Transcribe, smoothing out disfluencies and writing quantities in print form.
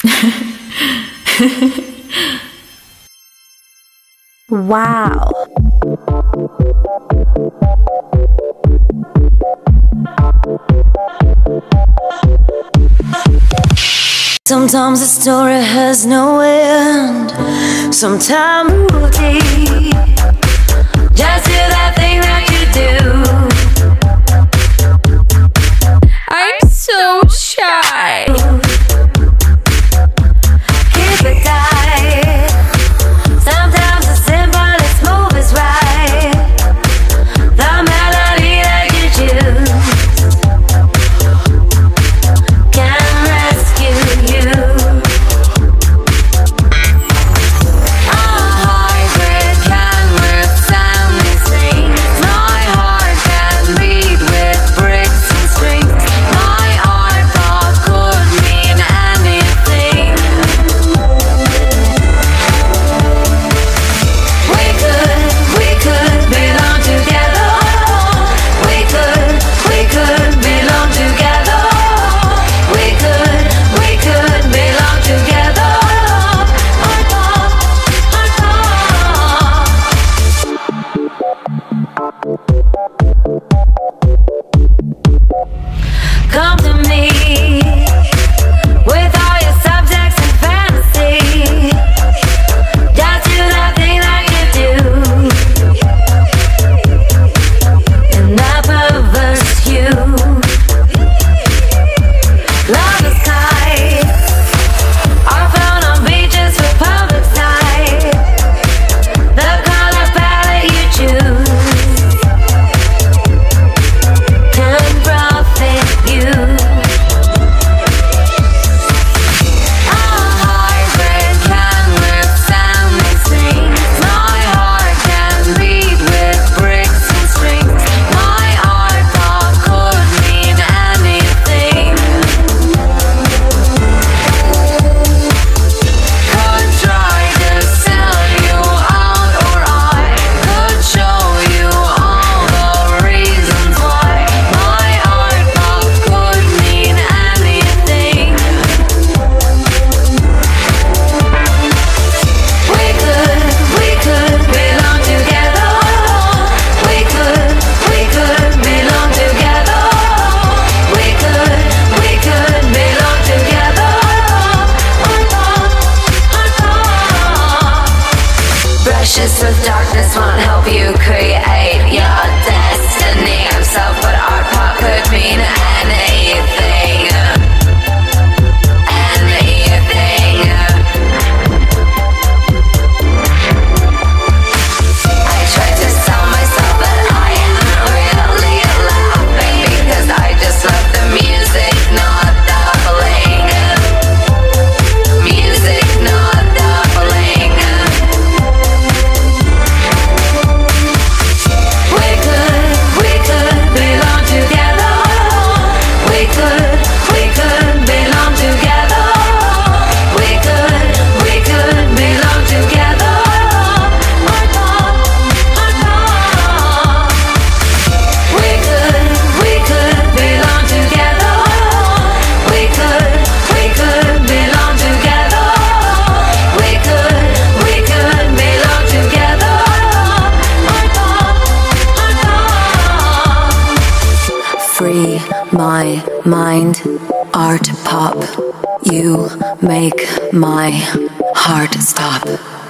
Wow. Sometimes the story has no end. Sometimes deep. Just do that thing that you do. I'm so shy. Keep it tight. Sometimes the simplest move is right. The melody that you choose can rescue you. A hybrid can withstand these things. My heart can beat with bricks and strings. My art thought could mean anything. We could belong together. We could belong together. We could belong together. Come to me with all your subjects and fantasy. Just do that thing that you do. And that perverse you. Love is kind. Are found on beaches for public sight. The color palette you choose can profit you. A hybrid can withstand these things. My heart can beat with bricks and strings. My art thought could mean anything. Could try to sell you out, or I could show you all the reasons why. My art thought could mean anything. We could belong together. We could belong together. We could belong together. Brushes with darkness won't help you create your destiny. I'm self, but art pop could mean anything. Anything. I tried to sell myself, but I am really laughing because I just love the music, not the bling. Music, not the bling. We could belong together. We could belong together. We could belong together. We could belong together. We could belong together. We could belong together. Free my mind, art pop. You make my heart stop.